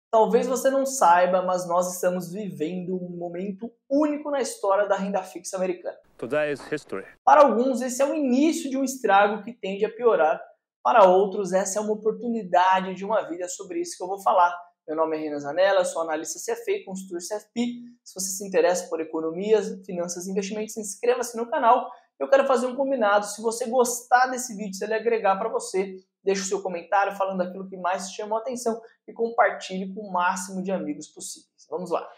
Talvez você não saiba, mas nós estamos vivendo um momento único na história da renda fixa americana. Today is history. Para alguns, esse é o início de um estrago que tende a piorar. Para outros, essa é uma oportunidade de uma vida. É sobre isso que eu vou falar. Meu nome é Renan Zanella, sou analista CFA e consultor CFP. Se você se interessa por economia, finanças e investimentos, inscreva-se no canal. Eu quero fazer um combinado. Se você gostar desse vídeo, se ele agregar para você, deixe o seu comentário falando daquilo que mais te chamou a atenção e compartilhe com o máximo de amigos possíveis. Vamos lá!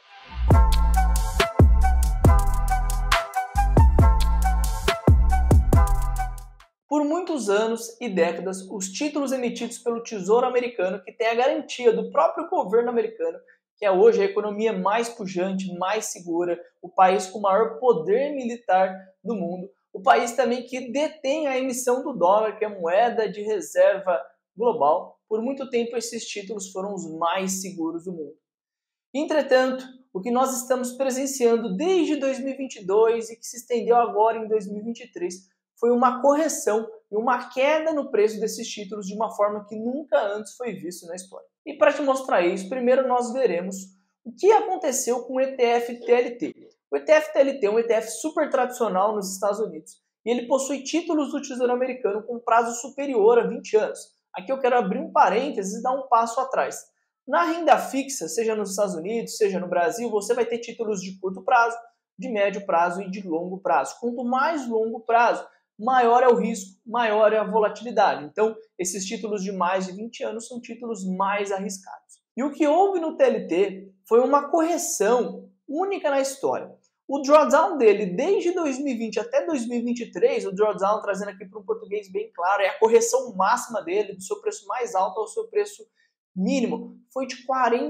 Por muitos anos e décadas, os títulos emitidos pelo Tesouro Americano, que tem a garantia do próprio governo americano, que é hoje a economia mais pujante, mais segura, o país com o maior poder militar do mundo, o país também que detém a emissão do dólar, que é a moeda de reserva global. Por muito tempo, esses títulos foram os mais seguros do mundo. Entretanto, o que nós estamos presenciando desde 2022 e que se estendeu agora em 2023 foi uma correção e uma queda no preço desses títulos de uma forma que nunca antes foi visto na história. E para te mostrar isso, primeiro nós veremos o que aconteceu com o ETF TLT. O ETF TLT é um ETF super tradicional nos Estados Unidos e ele possui títulos do Tesouro Americano com prazo superior a 20 anos. Aqui eu quero abrir um parênteses e dar um passo atrás. Na renda fixa, seja nos Estados Unidos, seja no Brasil, você vai ter títulos de curto prazo, de médio prazo e de longo prazo. Quanto mais longo prazo, maior é o risco, maior é a volatilidade. Então, esses títulos de mais de 20 anos são títulos mais arriscados. E o que houve no TLT foi uma correção única na história. O drawdown dele, desde 2020 até 2023, o drawdown, trazendo aqui para um português bem claro, é a correção máxima dele, do seu preço mais alto ao seu preço mínimo, foi de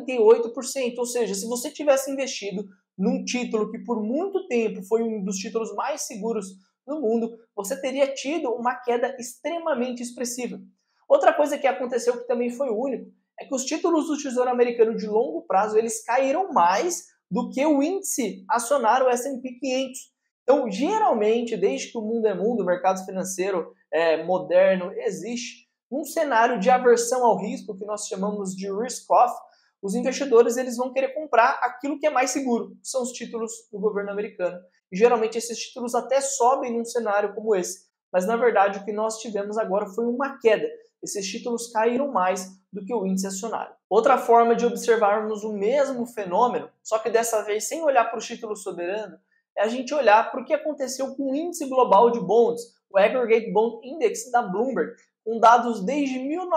48%. Ou seja, se você tivesse investido num título que por muito tempo foi um dos títulos mais seguros no mundo, você teria tido uma queda extremamente expressiva. Outra coisa que aconteceu que também foi único, é que os títulos do Tesouro Americano de longo prazo, eles caíram mais do que o índice acionário S&P 500. Então, geralmente, desde que o mundo é mundo, o mercado financeiro moderno existe, num cenário de aversão ao risco, que nós chamamos de risk-off, os investidores eles vão querer comprar aquilo que é mais seguro, que são os títulos do governo americano. E geralmente esses títulos até sobem num cenário como esse, mas na verdade o que nós tivemos agora foi uma queda. Esses títulos caíram mais do que o índice acionário. Outra forma de observarmos o mesmo fenômeno, só que dessa vez sem olhar para o título soberano, é a gente olhar para o que aconteceu com o índice global de bonds, o Aggregate Bond Index da Bloomberg, com dados desde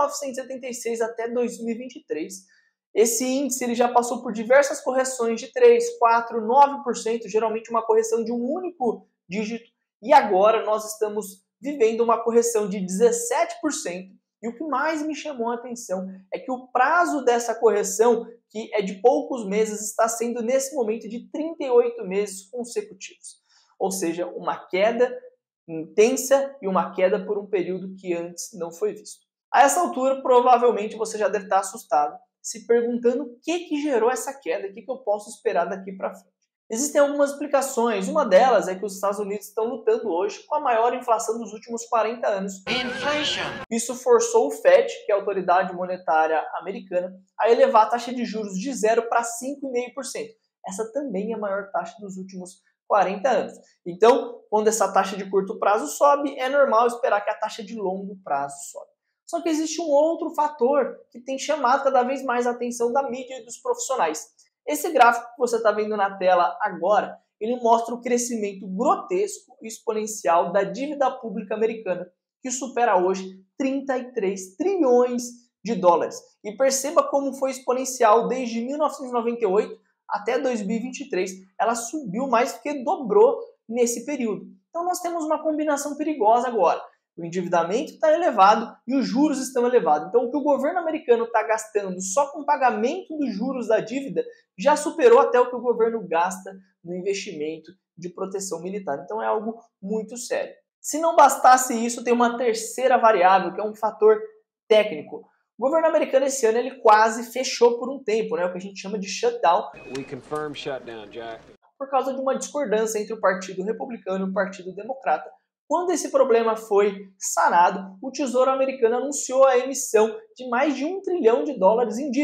1976 até 2023. Esse índice ele já passou por diversas correções de 3, 4, 9%, geralmente uma correção de um único dígito, e agora nós estamos vivendo uma correção de 17%. E o que mais me chamou a atenção é que o prazo dessa correção, que é de poucos meses, está sendo nesse momento de 38 meses consecutivos. Ou seja, uma queda intensa e uma queda por um período que antes não foi visto. A essa altura, provavelmente você já deve estar assustado, se perguntando o que gerou essa queda, o que eu posso esperar daqui para frente. Existem algumas explicações, uma delas é que os Estados Unidos estão lutando hoje com a maior inflação dos últimos 40 anos. Inflation. Isso forçou o FED, que é a autoridade monetária americana, a elevar a taxa de juros de 0 para 5,5%. Essa também é a maior taxa dos últimos 40 anos. Então, quando essa taxa de curto prazo sobe, é normal esperar que a taxa de longo prazo sobe. Só que existe um outro fator que tem chamado cada vez mais a atenção da mídia e dos profissionais. Esse gráfico que você está vendo na tela agora, ele mostra o crescimento grotesco e exponencial da dívida pública americana, que supera hoje 33 trilhões de dólares. E perceba como foi exponencial desde 1998 até 2023. Ela subiu mais do que dobrou nesse período. Então nós temos uma combinação perigosa agora. O endividamento está elevado e os juros estão elevados. Então, o que o governo americano está gastando só com o pagamento dos juros da dívida já superou até o que o governo gasta no investimento de proteção militar. Então, é algo muito sério. Se não bastasse isso, tem uma terceira variável, que é um fator técnico. O governo americano esse ano ele quase fechou por um tempo, né? O que a gente chama de shutdown. We confirm shutdown, Jack. Por causa de uma discordância entre o Partido Republicano e o Partido Democrata. Quando esse problema foi sanado, o Tesouro Americano anunciou a emissão de mais de $1 trilhão em dívida.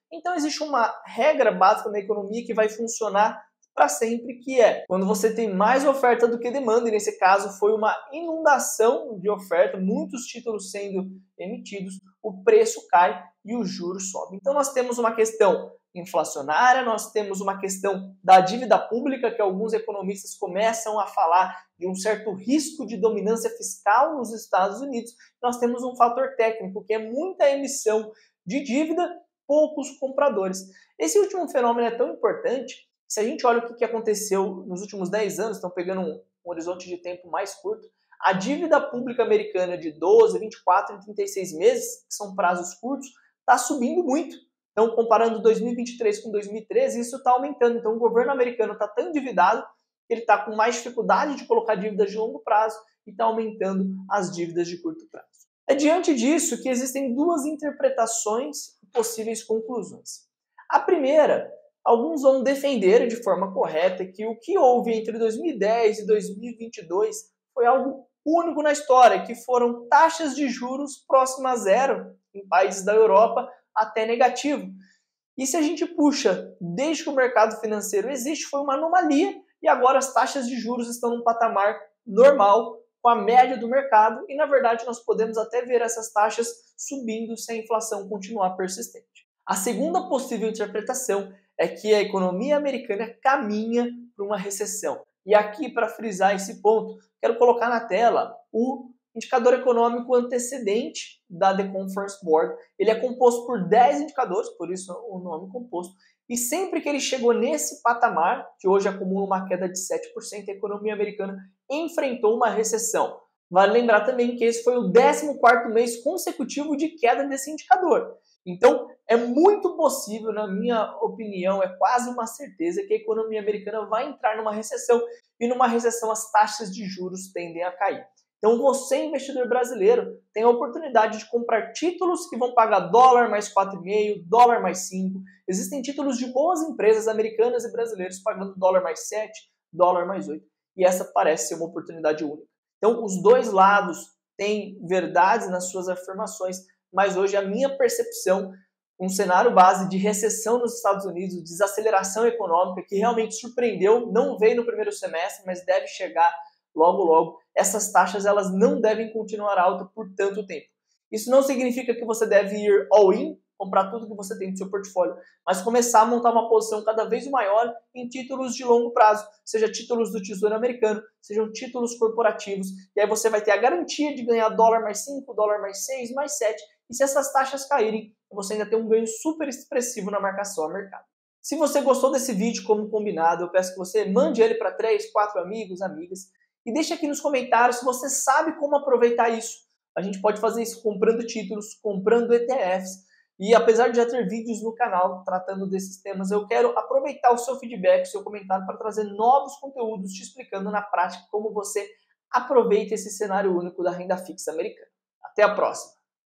Então existe uma regra básica na economia que vai funcionar para sempre, que é quando você tem mais oferta do que demanda, e nesse caso foi uma inundação de oferta, muitos títulos sendo emitidos, o preço cai e os juros sobem. Então nós temos uma questão inflacionária, nós temos uma questão da dívida pública, que alguns economistas começam a falar de um certo risco de dominância fiscal nos Estados Unidos. Nós temos um fator técnico, que é muita emissão de dívida, poucos compradores. Esse último fenômeno é tão importante, se a gente olha o que aconteceu nos últimos 10 anos, estão pegando um horizonte de tempo mais curto, a dívida pública americana de 12, 24 e 36 meses, que são prazos curtos, está subindo muito. Então, comparando 2023 com 2013, isso está aumentando. Então, o governo americano está tão endividado que ele está com mais dificuldade de colocar dívidas de longo prazo e está aumentando as dívidas de curto prazo. É diante disso que existem duas interpretações e possíveis conclusões. A primeira, alguns vão defender de forma correta que o que houve entre 2010 e 2022 foi algo único na história, que foram taxas de juros próximas a zero em países da Europa, até negativo. E se a gente puxa desde que o mercado financeiro existe, foi uma anomalia e agora as taxas de juros estão num patamar normal com a média do mercado e, na verdade, nós podemos até ver essas taxas subindo se a inflação continuar persistente. A segunda possível interpretação é que a economia americana caminha para uma recessão. E aqui, para frisar esse ponto, quero colocar na tela o indicador econômico antecedente da The Conference Board. Ele é composto por 10 indicadores, por isso o nome composto. E sempre que ele chegou nesse patamar, que hoje acumula uma queda de 7%, a economia americana enfrentou uma recessão. Vale lembrar também que esse foi o 14º mês consecutivo de queda desse indicador. Então, é muito possível, na minha opinião, é quase uma certeza que a economia americana vai entrar numa recessão e numa recessão as taxas de juros tendem a cair. Então você, investidor brasileiro, tem a oportunidade de comprar títulos que vão pagar dólar mais 4,5, dólar mais 5. Existem títulos de boas empresas americanas e brasileiras pagando dólar mais 7, dólar mais 8. E essa parece ser uma oportunidade única. Então os dois lados têm verdades nas suas afirmações, mas hoje a minha percepção, um cenário base de recessão nos Estados Unidos, desaceleração econômica, que realmente surpreendeu, não veio no primeiro semestre, mas deve chegar logo, logo. Essas taxas elas não devem continuar altas por tanto tempo. Isso não significa que você deve ir all-in, comprar tudo que você tem no seu portfólio, mas começar a montar uma posição cada vez maior em títulos de longo prazo, seja títulos do Tesouro Americano, sejam títulos corporativos, e aí você vai ter a garantia de ganhar dólar mais 5, dólar mais 6, mais 7, e se essas taxas caírem, você ainda tem um ganho super expressivo na marcação a mercado. Se você gostou desse vídeo como combinado, eu peço que você mande ele para 3, 4 amigos, amigas, e deixe aqui nos comentários se você sabe como aproveitar isso. A gente pode fazer isso comprando títulos, comprando ETFs. E apesar de já ter vídeos no canal tratando desses temas, eu quero aproveitar o seu feedback, o seu comentário para trazer novos conteúdos te explicando na prática como você aproveita esse cenário único da renda fixa americana. Até a próxima!